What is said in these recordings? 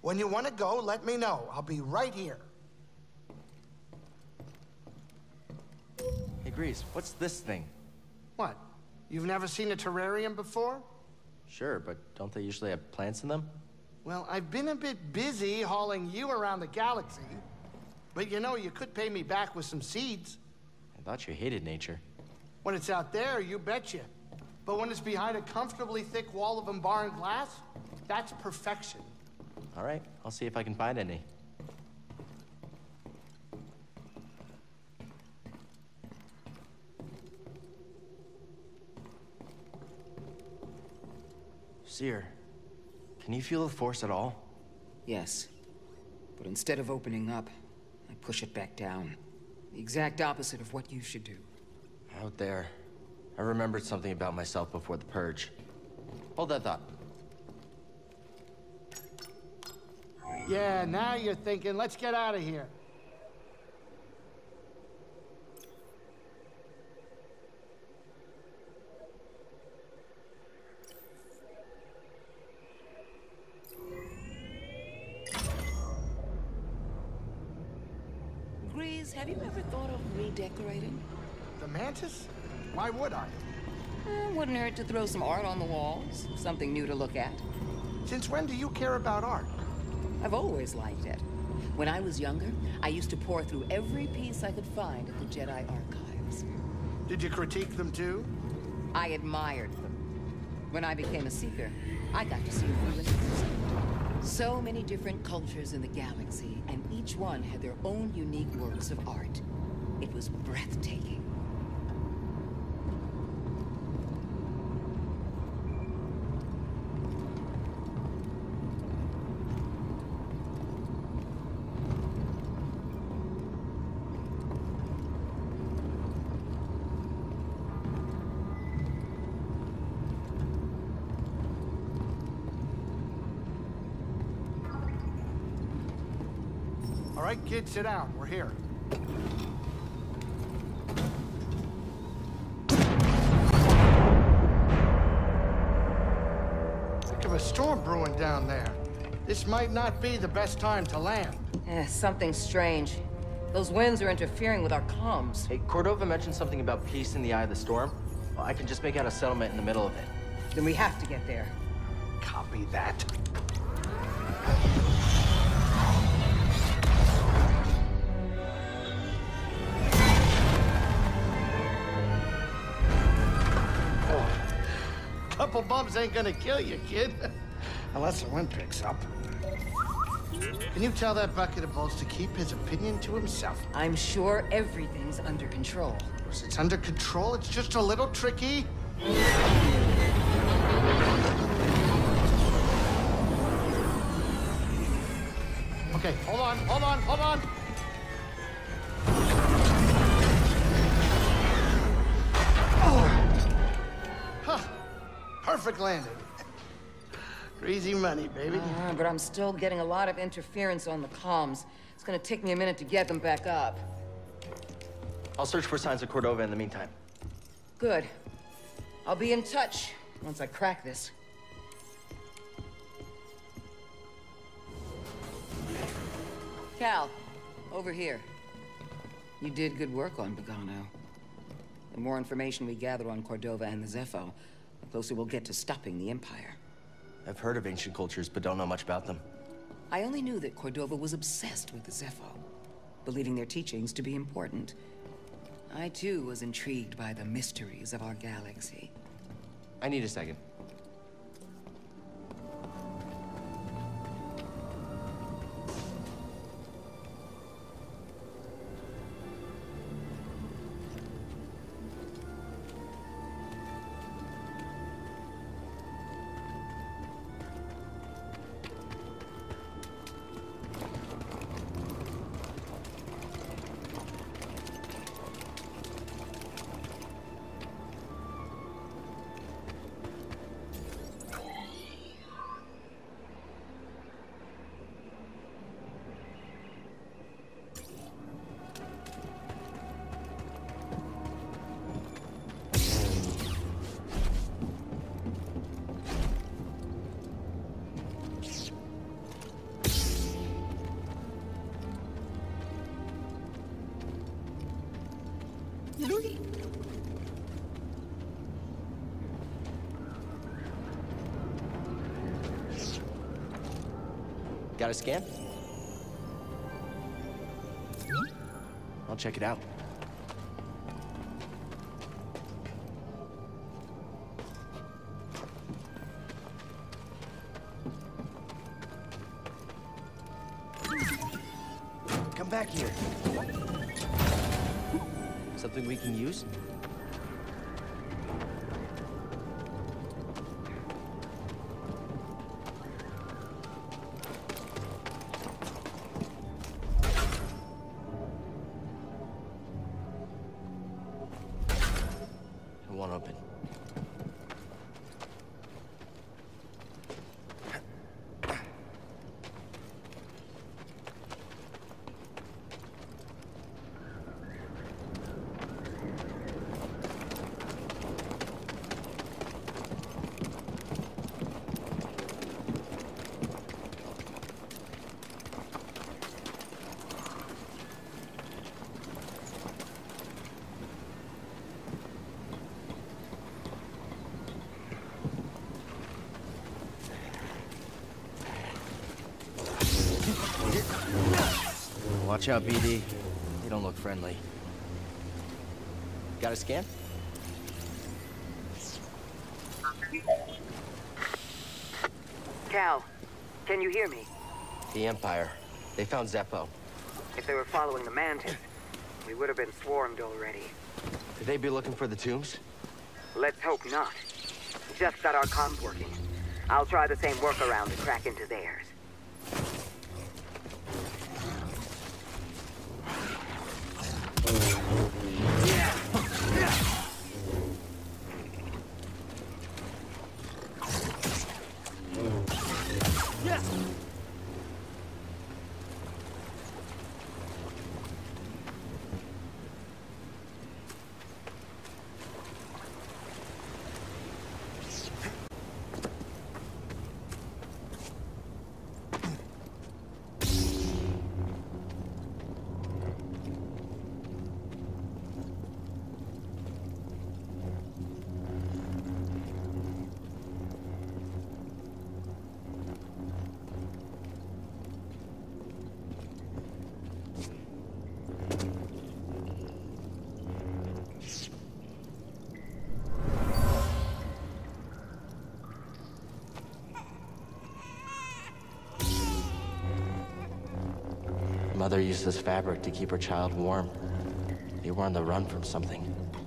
When you want to go, let me know. I'll be right here. Hey, Grease, what's this thing? What? You've never seen a terrarium before? Sure, but don't they usually have plants in them? Well, I've been a bit busy hauling you around the galaxy. But you know, you could pay me back with some seeds. I thought you hated nature. When it's out there, you betcha. But when it's behind a comfortably thick wall of embarring glass, that's perfection. All right, I'll see if I can find any. Cere, can you feel the Force at all? Yes. But instead of opening up, I push it back down. The exact opposite of what you should do. Out there, I remembered something about myself before the Purge. Hold that thought. Yeah, now you're thinking, let's get out of here. Grease, have you ever thought of redecorating? The Mantis? Why would I? Wouldn't hurt to throw some art on the walls. Something new to look at. Since when do you care about art? I've always liked it. When I was younger, I used to pore through every piece I could find at the Jedi Archives. Did you critique them too? I admired them. When I became a Seeker, I got to see influences. So many different cultures in the galaxy, and each one had their own unique works of art. It was breathtaking. All right, kids, sit down. We're here. Think of a storm brewing down there. This might not be the best time to land. Something strange. Those winds are interfering with our comms. Hey, Cordova mentioned something about peace in the eye of the storm. Well, I can just make out a settlement in the middle of it. Then we have to get there. Copy that. Couple bumps ain't gonna kill you, kid. Unless the wind picks up. Can you tell that bucket of balls to keep his opinion to himself? I'm sure everything's under control. It's under control, it's just a little tricky. Okay, hold on. Perfect landing. Easy money, baby. But I'm still getting a lot of interference on the comms. It's gonna take me a minute to get them back up. I'll search for signs of Cordova in the meantime. Good. I'll be in touch once I crack this. Cal, over here. You did good work on Bogano. The more information we gather on Cordova and the Zeffo, the closer we'll get to stopping the Empire. I've heard of ancient cultures, but don't know much about them. I only knew that Cordova was obsessed with the Zeffo, believing their teachings to be important. I, too, was intrigued by the mysteries of our galaxy. I need a second. Got a scan? I'll check it out. Come back here. Something we can use? It won't open. Watch out, BD. You don't look friendly. Got a scan? Cal, can you hear me? The Empire. They found Zeppo. If they were following the Mantis, we would have been swarmed already. Could they be looking for the tombs? Let's hope not. Just got our comms working. I'll try the same workaround to crack into theirs. Mother used this fabric to keep her child warm. They were on the run from something.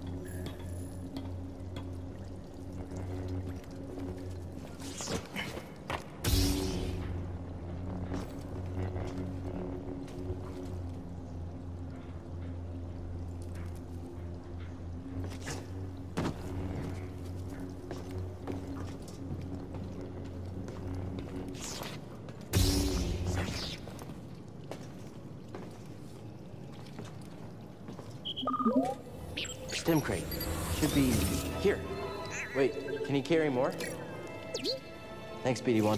Stim crate. Should be here. Wait, can you carry more? Thanks, BD1.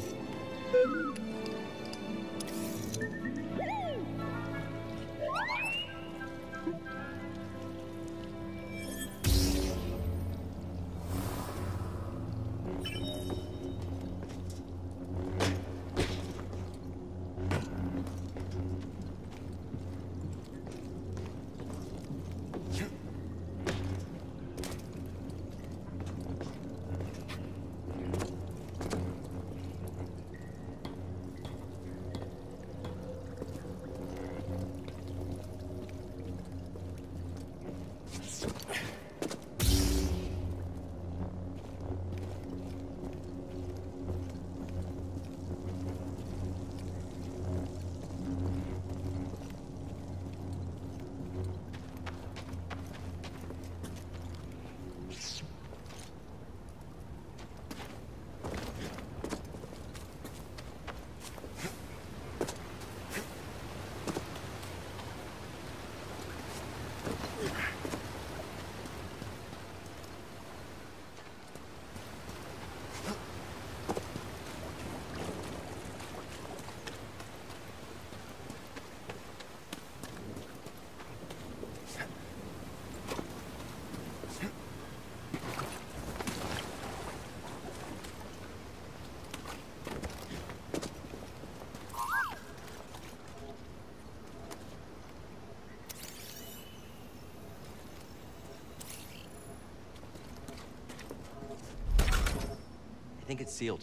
think it's sealed.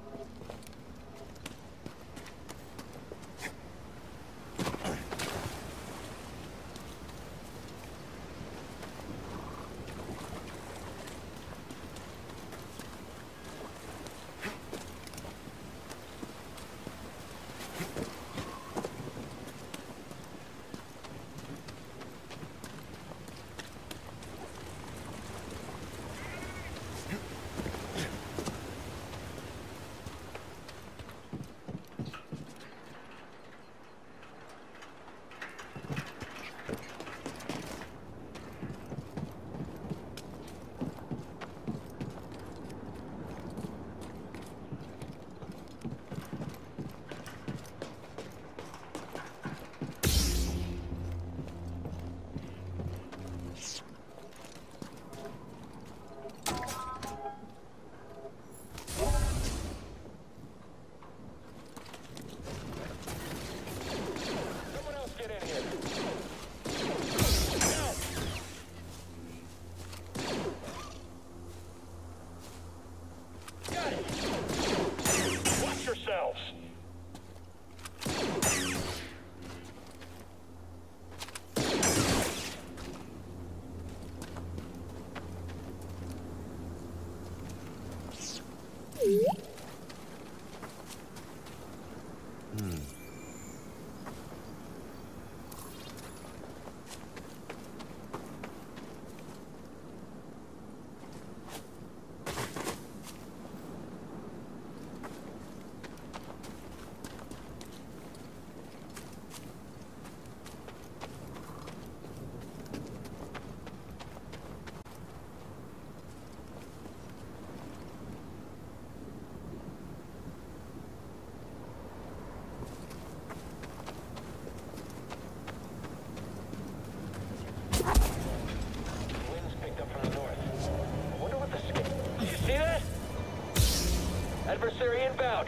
Adversary inbound.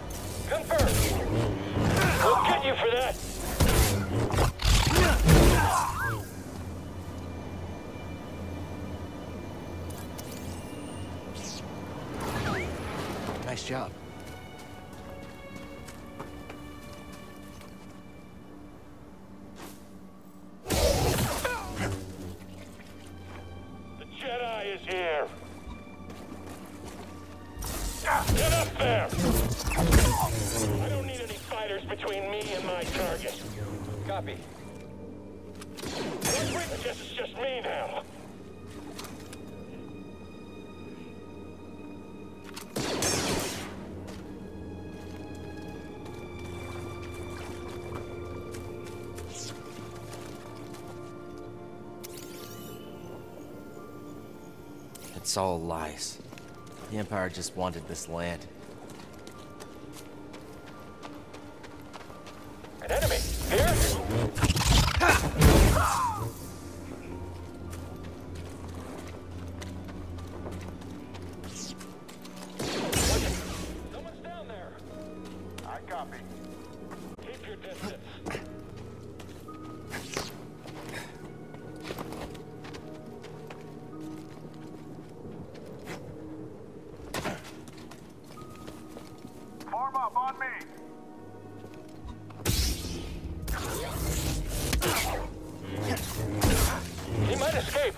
Confirmed. We'll get you for that. Nice job. The Jedi is here. Get up there! I don't need any fighters between me and my target. Copy. I guess it's just me now. It's all lies. The Empire just wanted this land. An enemy! Here? Someone's down there. I copy. Keep your distance. Form up on me. He might escape.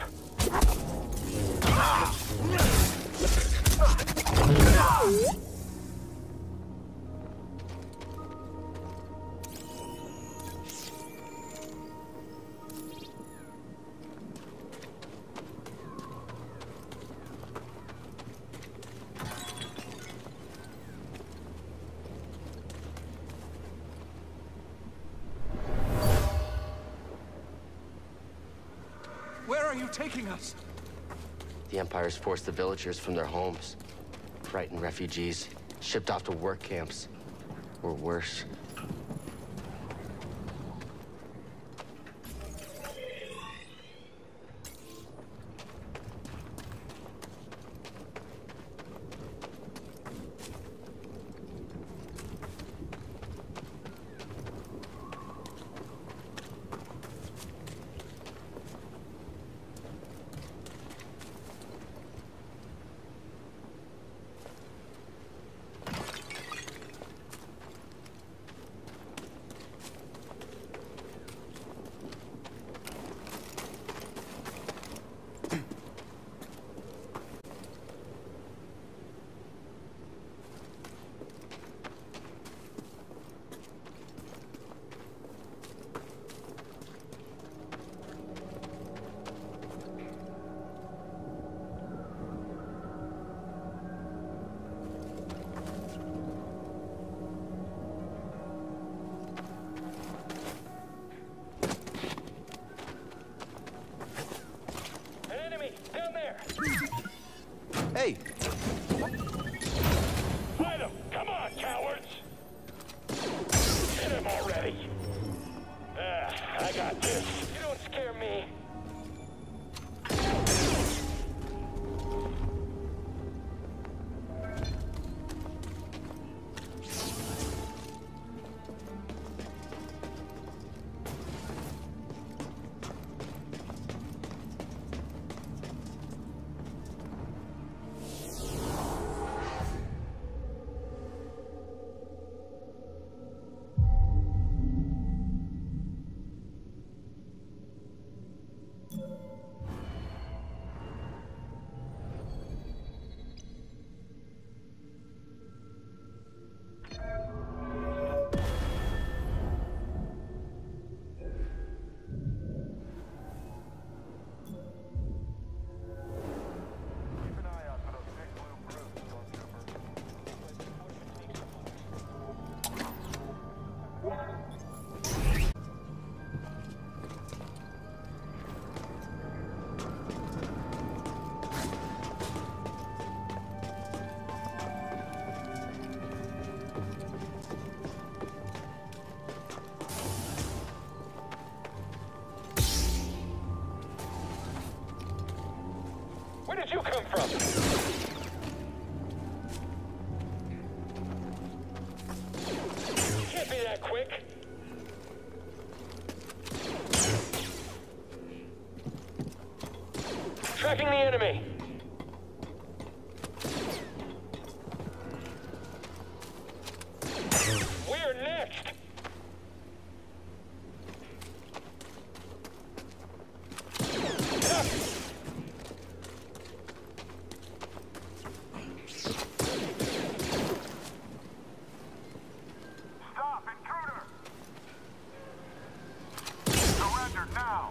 Where are you taking us? The Empire's forced the villagers from their homes, frightened refugees, shipped off to work camps, or worse. Hey! Fight him! Come on, cowards! Hit him already! I got this. You don't scare me. Where did you come from? You can't be that quick. Tracking the enemy. We're next. Now!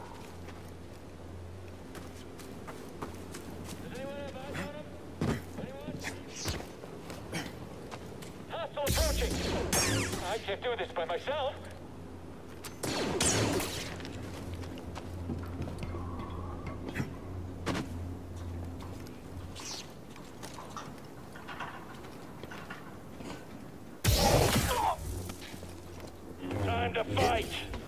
Does anyone have eyes on him? Anyone? Hostile approaching! I can't do this by myself. Time to fight!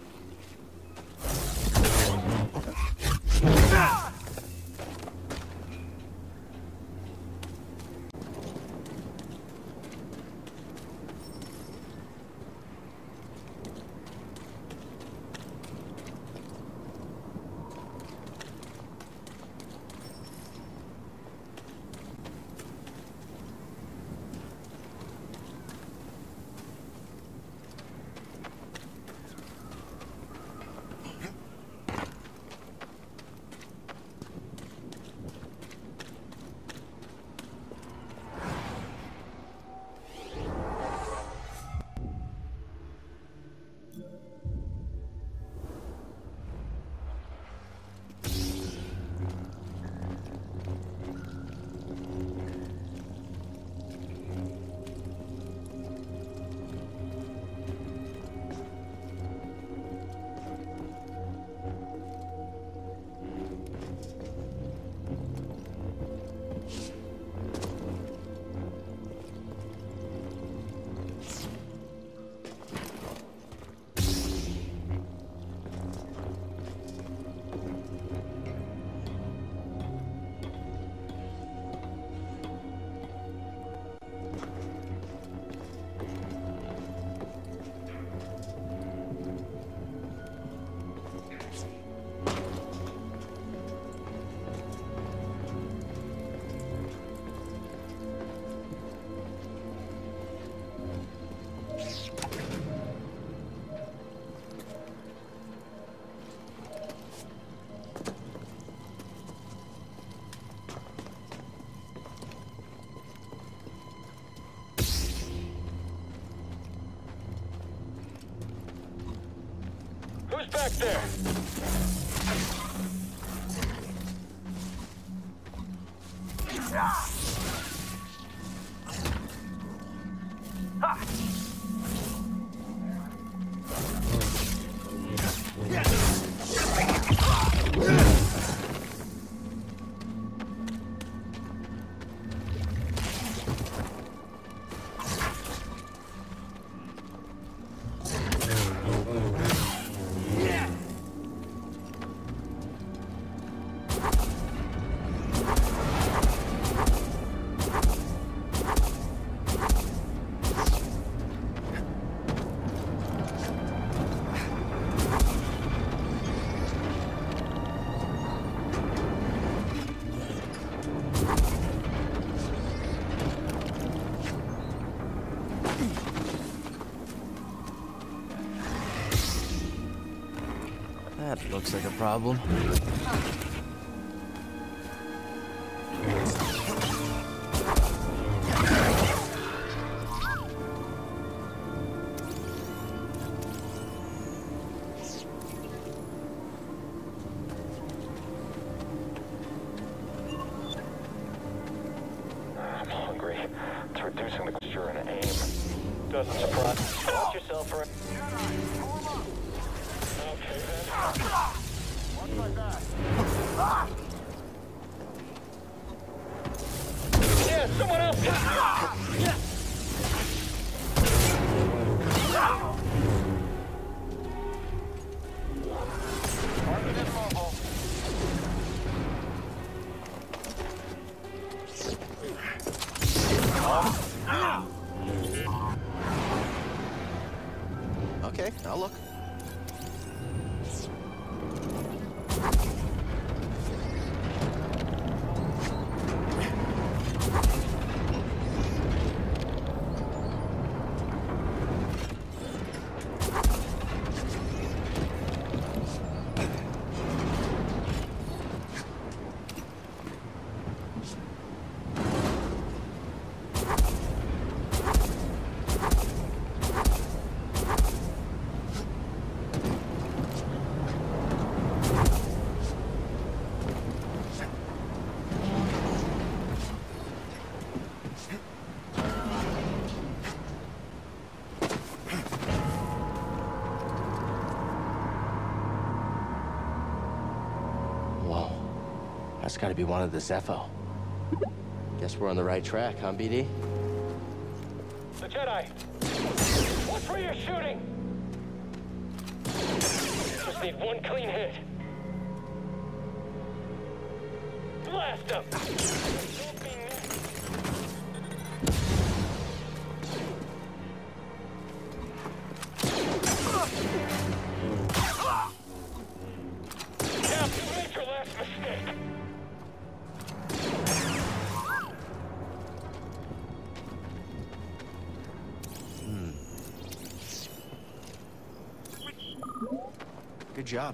Who's back there? Looks like a problem. I'm hungry. It's reducing the posture and aim. Doesn't surprise. Watch yourself for. Okay then. Watch my back. Yeah, someone else. Yeah. Target is mobile. Okay, I'll look. Whoa. That's gotta be one of the Zepho. Guess we're on the right track, huh, BD? The Jedi! Watch where you're shooting! Just need one clean hit. Blast him! Don't be Cap, you made your last mistake. Good job.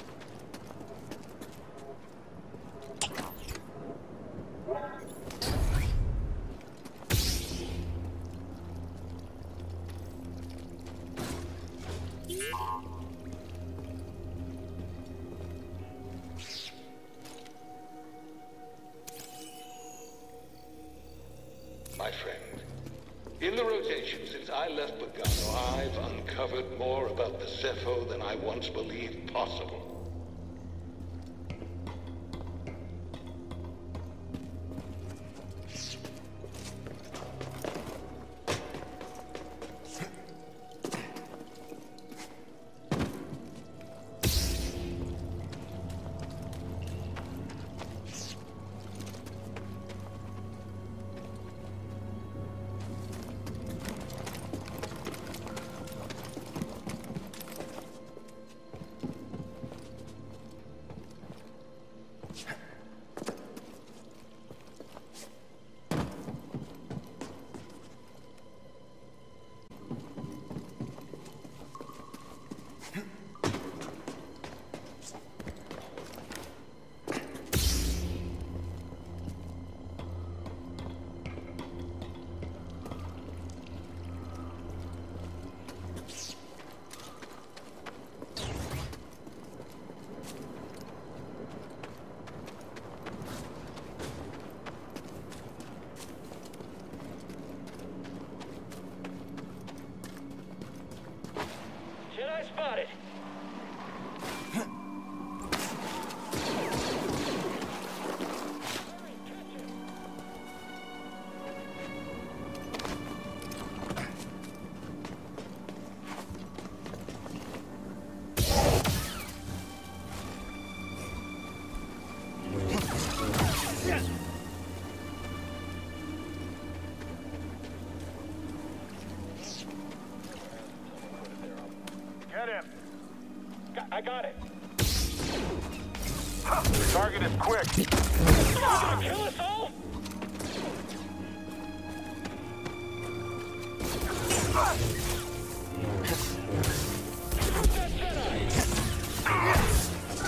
My friend, in the rotation since I left Bogano, I've uncovered more about the Zepho than I once believed possible. Jedi spotted. Get him. I got it. Target is quick. You gonna kill us all? Shoot that Jedi!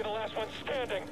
be the last one standing.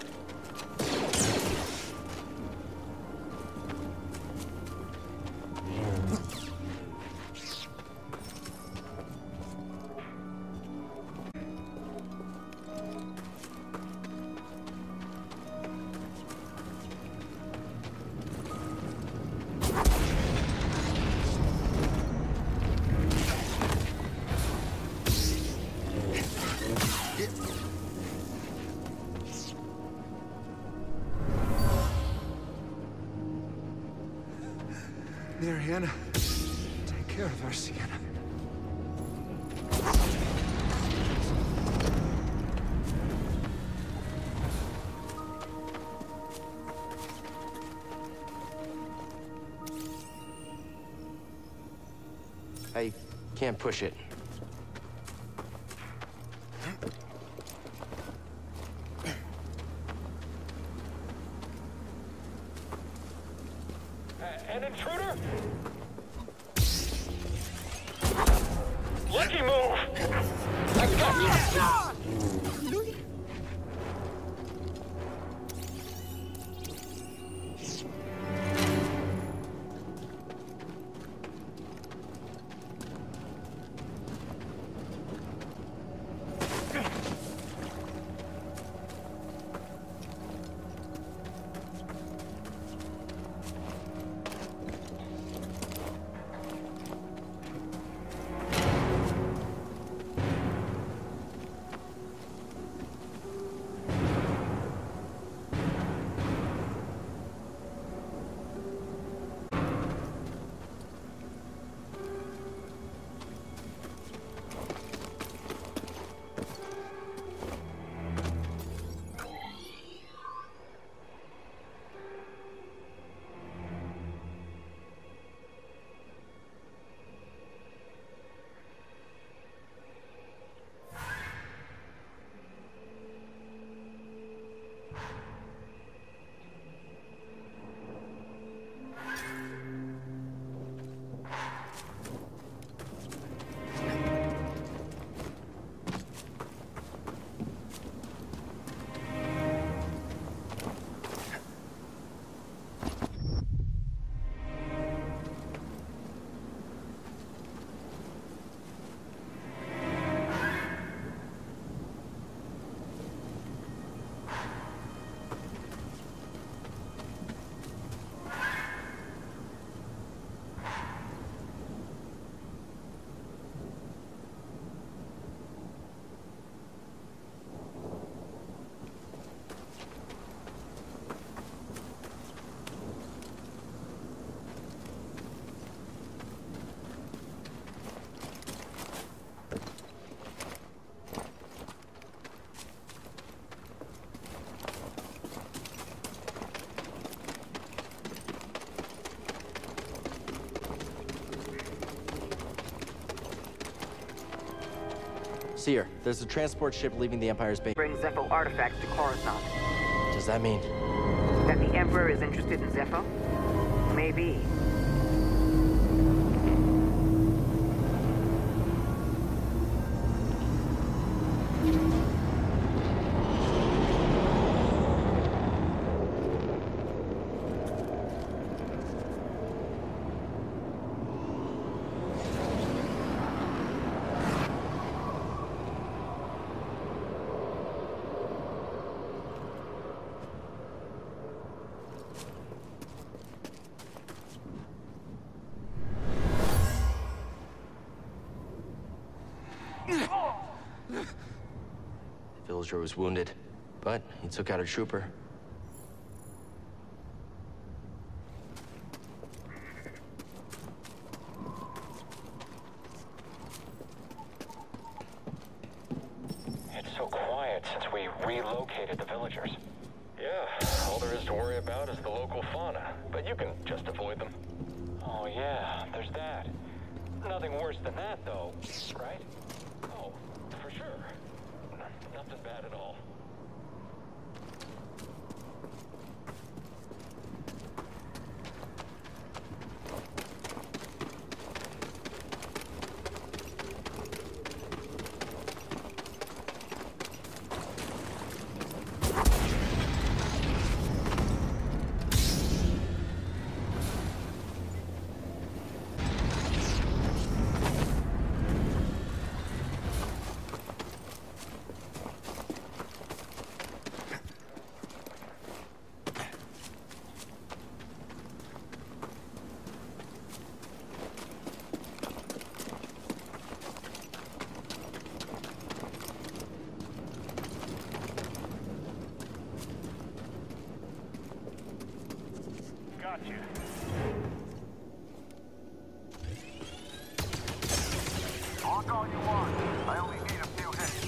Mariana, take care of our Sienna. I can't push it. An intruder? Lucky move! I've got you! Seer, there's a transport ship leaving the Empire's base. Bring Zepho artifacts to Coruscant. Does that mean? That the Emperor is interested in Zepho? Maybe. The villager was wounded, but he took out a trooper. It's so quiet since we relocated the villagers. Yeah, all there is to worry about is the local fauna, but you can just avoid them. Oh yeah, there's that. Nothing worse than that, though, right? Oh, for sure. Nothing bad at all. got you. Walk all you want. I only need a few hits.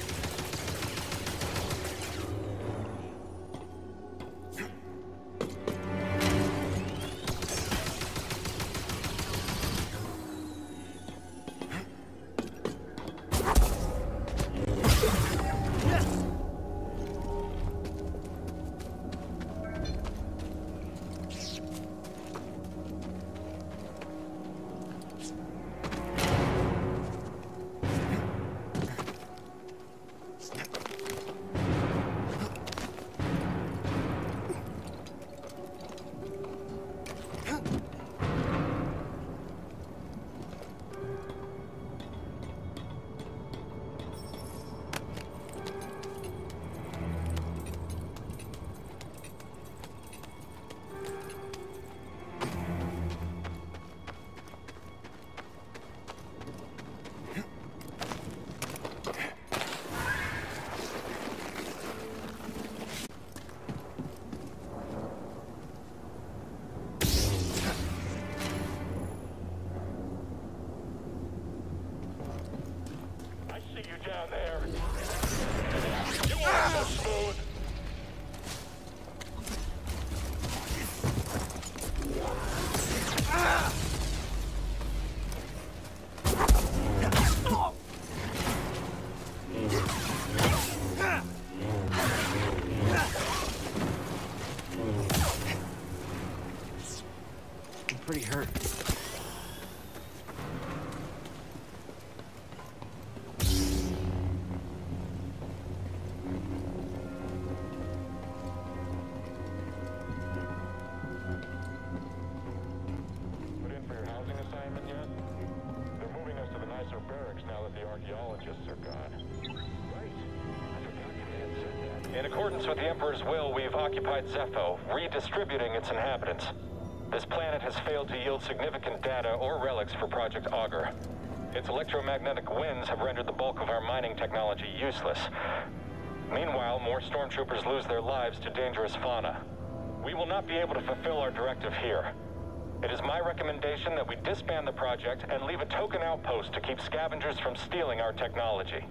Down there. You are so smooth. I'm pretty hurt. In accordance with the Emperor's will, we've occupied Zeffo, redistributing its inhabitants. This planet has failed to yield significant data or relics for Project Augur. Its electromagnetic winds have rendered the bulk of our mining technology useless. Meanwhile, more stormtroopers lose their lives to dangerous fauna. We will not be able to fulfill our directive here. It is my recommendation that we disband the project and leave a token outpost to keep scavengers from stealing our technology.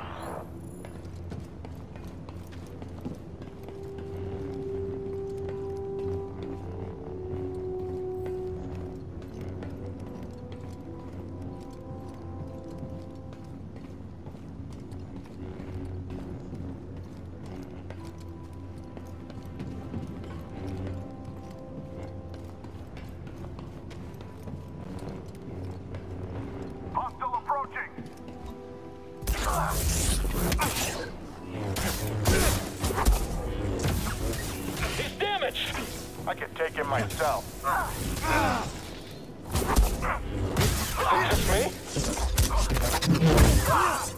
Hostile approaching! He's damaged! I can take him myself. Is it just me?